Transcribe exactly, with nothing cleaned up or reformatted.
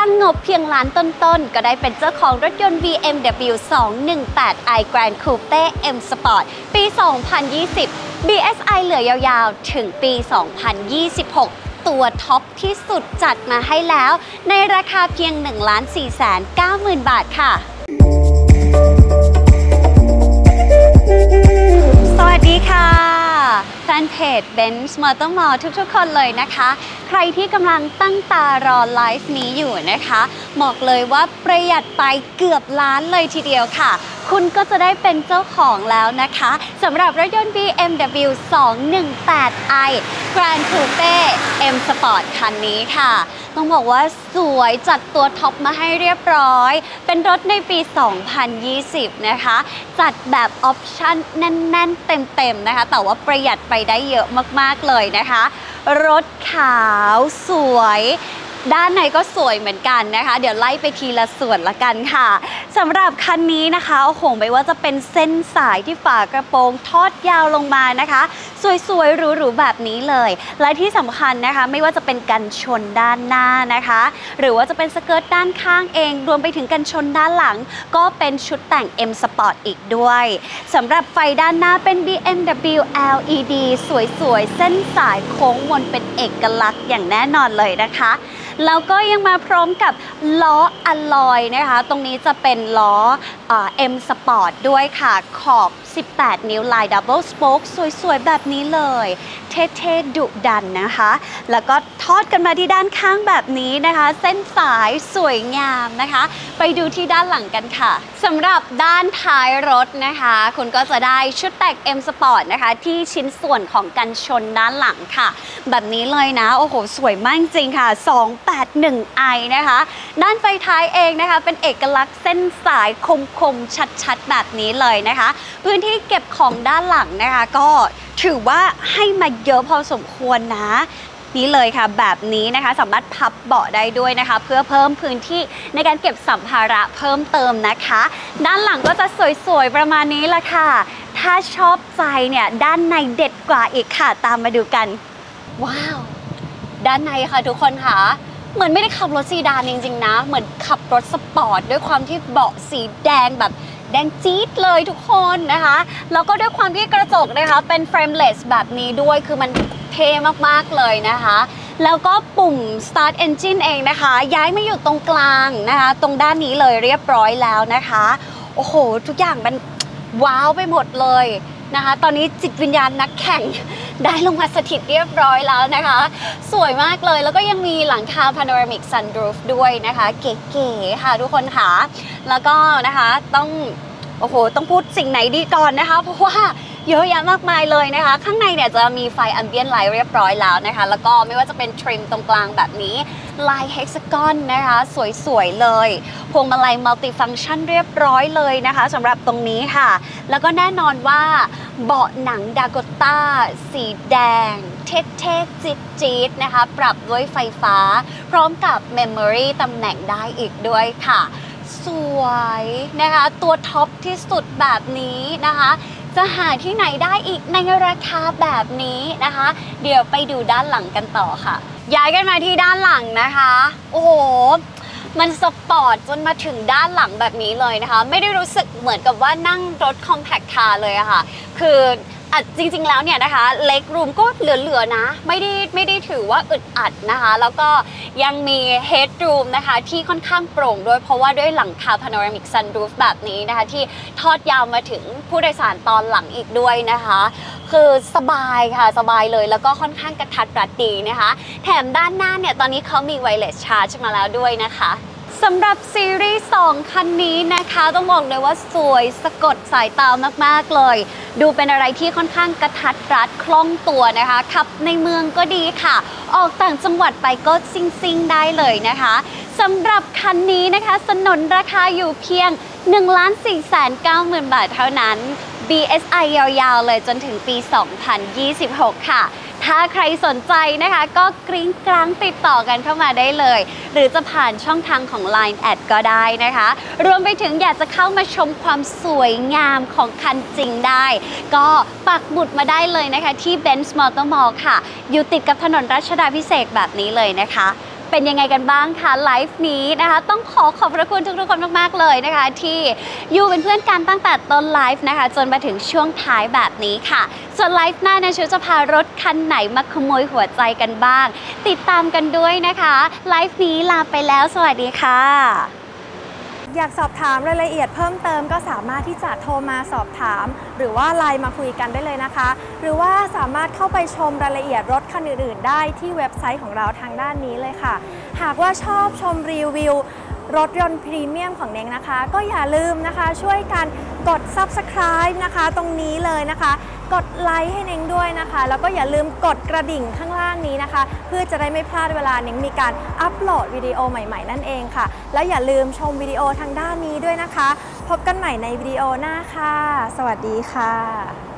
ตั้งงบเพียงล้านต้นๆก็ได้เป็นเจ้าของรถยนต์ บี เอ็ม ดับเบิลยู สองหนึ่งแปด i Grand Coupe M Sport ปี สองพันยี่สิบ บี เอส ไอ เหลือยาวๆถึงปี สองพันยี่สิบหก ตัวท็อปที่สุดจัดมาให้แล้วในราคาเพียง หนึ่งล้านสี่แสนเก้าหมื่น บาทค่ะสวัสดีค่ะแฟนเพจ Benz Motormall ทุกๆคนเลยนะคะใครที่กำลังตั้งตารอไลฟ์นี้อยู่นะคะบอกเลยว่าประหยัดไปเกือบล้านเลยทีเดียวค่ะคุณก็จะได้เป็นเจ้าของแล้วนะคะสำหรับรถยนต์ บี เอ็ม ดับเบิลยู สองหนึ่งแปด i Grand Coupe M Sport คันนี้ค่ะต้องบอกว่าสวยจัดตัวท็อปมาให้เรียบร้อยเป็นรถในปี สองพันยี่สิบ นะคะจัดแบบออปชั่นแน่นๆเต็มๆนะคะแต่ว่าประหยัดไปได้เยอะมากๆเลยนะคะรถขาวสวยด้านในก็สวยเหมือนกันนะคะเดี๋ยวไล่ไปทีละส่วนละกันค่ะสำหรับคันนี้นะคะโอ้โหไม่ว่าจะเป็นเส้นสายที่ฝากระโปรงทอดยาวลงมานะคะสวยๆหรูๆแบบนี้เลยและที่สำคัญนะคะไม่ว่าจะเป็นกันชนด้านหน้านะคะหรือว่าจะเป็นสเกิร์ตด้านข้างเองรวมไปถึงกันชนด้านหลังก็เป็นชุดแต่ง M Sport อีกด้วยสำหรับไฟด้านหน้าเป็น บี เอ็ม ดับเบิลยู แอล อี ดี สวยๆเส้นสายโค้งมนเป็นเอกลักษณ์อย่างแน่นอนเลยนะคะแล้วก็ยังมาพร้อมกับล้ออลลอยนะคะตรงนี้จะเป็นล้อ M Sport ด้วยค่ะขอบสิบแปดนิ้วลายดับเบิลสโป๊กสวยๆแบบนี้เลยเท่ๆดุดันนะคะแล้วก็ทอดกันมาที่ด้านข้างแบบนี้นะคะเส้นสายสวยงามนะคะไปดูที่ด้านหลังกันค่ะสำหรับด้านท้ายรถนะคะคุณก็จะได้ชุดแต่ง M Sport นะคะที่ชิ้นส่วนของกันชนด้านหลังค่ะแบบนี้เลยนะโอ้โหสวยมากจริงค่ะสองแปดหนึ่ง i นะคะด้านไฟท้ายเองนะคะเป็นเอกลักษณ์เส้นสายคมๆชัดๆแบบนี้เลยนะคะพื้นที่เก็บของด้านหลังนะคะก็ถือว่าให้มาเยอะพอสมควรนะนี่เลยค่ะแบบนี้นะคะสามารถพับเบาะได้ด้วยนะคะเพื่อเพิ่มพื้นที่ในการเก็บสัมภาระเพิ่มเติมนะคะด้านหลังก็จะสวยๆประมาณนี้ละค่ะถ้าชอบใจเนี่ยด้านในเด็ดกว่าอีกค่ะตามมาดูกันว้าวด้านในค่ะทุกคนค่ะเหมือนไม่ได้ขับรถซีดานจริงๆนะเหมือนขับรถสปอร์ตด้วยความที่เบาะสีแดงแบบแดงจี๊ดเลยทุกคนนะคะแล้วก็ด้วยความที่กระจกนะคะเป็นเฟรมเลสแบบนี้ด้วยคือมันเท่มากๆเลยนะคะแล้วก็ปุ่ม start engine เองนะคะย้ายมาอยู่ตรงกลางนะคะตรงด้านนี้เลยเรียบร้อยแล้วนะคะโอ้โหทุกอย่างมันว้าวไปหมดเลยนะคะตอนนี้จิตวิญญาณนักแข่งได้ลงมาสถิตเรียบร้อยแล้วนะคะสวยมากเลยแล้วก็ยังมีหลังคา panoramic sunroof ด้วยนะคะเก๋ๆค่ะทุกคนค่ะแล้วก็นะคะต้องโอ้โหต้องพูดสิ่งไหนดีก่อนนะคะเพราะว่าเยอะแยะมากมายเลยนะคะข้างในเนี่ยจะมีไฟ ambient light เรียบร้อยแล้วนะคะแล้วก็ไม่ว่าจะเป็นทริมตรงกลางแบบนี้ลาย hexagon นะคะสวยๆเลยพวงมาลัย multi-function เรียบร้อยเลยนะคะสำหรับตรงนี้ค่ะแล้วก็แน่นอนว่าเบาะหนังดากต้าสีแดงเท่ๆจี๊ดๆนะคะปรับด้วยไฟฟ้าพร้อมกับ memory ตำแหน่งได้อีกด้วยค่ะสวยนะคะตัวท็อปที่สุดแบบนี้นะคะจะหาที่ไหนได้อีกในราคาแบบนี้นะคะเดี๋ยวไปดูด้านหลังกันต่อค่ะย้ายกันมาที่ด้านหลังนะคะโอ้โหมันสปอร์ตจนมาถึงด้านหลังแบบนี้เลยนะคะไม่ได้รู้สึกเหมือนกับว่านั่งรถ compact car เลยอะค่ะคือจริงๆแล้วเนี่ยนะคะเล็กรูมก็เหลือๆนะไม่ได้ไม่ได้ถือว่าอึดอัดนะคะแล้วก็ยังมีเฮดรูมนะคะที่ค่อนข้างโปร่งด้วยเพราะว่าด้วยหลังคา panoramic sunroof แบบนี้นะคะที่ทอดยาวมาถึงผู้โดยสารตอนหลังอีกด้วยนะคะคือสบายค่ะสบายเลยแล้วก็ค่อนข้างกระทัดรัดดีนะคะแถมด้านหน้าเนี่ยตอนนี้เขามี wireless charge มาแล้วด้วยนะคะสำหรับซีรีส์สองคันนี้นะคะต้องบอกเลยว่าสวยสะกดสายตามากๆเลยดูเป็นอะไรที่ค่อนข้างกระทัดรัดคล่องตัวนะคะขับในเมืองก็ดีค่ะออกต่างจังหวัดไปก็ซิ่งๆได้เลยนะคะสำหรับคันนี้นะคะสนนราคาอยู่เพียง หนึ่งล้านสี่แสนเก้าหมื่น บาทเท่านั้น บี เอส ไอ ยาวๆเลยจนถึงปี สองพันยี่สิบหก ค่ะถ้าใครสนใจนะคะก็กริ้งกรังติดต่อกันเข้ามาได้เลยหรือจะผ่านช่องทางของ ไลน์ แอดก็ได้นะคะรวมไปถึงอยากจะเข้ามาชมความสวยงามของคันจริงได้ก็ปักหมุดมาได้เลยนะคะที่ Benz Motormall ค่ะอยู่ติดกับถนนรัชดาภิเษกแบบนี้เลยนะคะเป็นยังไงกันบ้างคะไลฟ์นี้นะคะต้องขอขอบพระคุณทุกๆคนมากๆเลยนะคะที่อยู่เป็นเพื่อนกันตั้งแต่ต้นไลฟ์นะคะจนมาถึงช่วงท้ายแบบนี้ค่ะส่วนไลฟ์หน้านะชูจะพารถคันไหนมาขโมยหัวใจกันบ้างติดตามกันด้วยนะคะไลฟ์นี้ลาไปแล้วสวัสดีค่ะอยากสอบถามรายละเอียดเพิ่มเติมก็สามารถที่จะโทรมาสอบถามหรือว่าไลน์มาคุยกันได้เลยนะคะหรือว่าสามารถเข้าไปชมรายละเอียดรถคันอื่นๆได้ที่เว็บไซต์ของเราทางด้านนี้เลยค่ะหากว่าชอบชมรีวิวรถยนต์พรีเมียมของเน้งนะคะก็อย่าลืมนะคะช่วยกันกด ซับสไครบ์ นะคะตรงนี้เลยนะคะกดไลค์ให้เน้งด้วยนะคะแล้วก็อย่าลืมกดกระดิ่งข้างล่างนี้นะคะเพื่อจะได้ไม่พลาดเวลาเน้งมีการอัปโหลดวิดีโอใหม่ๆนั่นเองค่ะแล้วอย่าลืมชมวิดีโอทางด้านนี้ด้วยนะคะพบกันใหม่ในวิดีโอหน้าค่ะสวัสดีค่ะ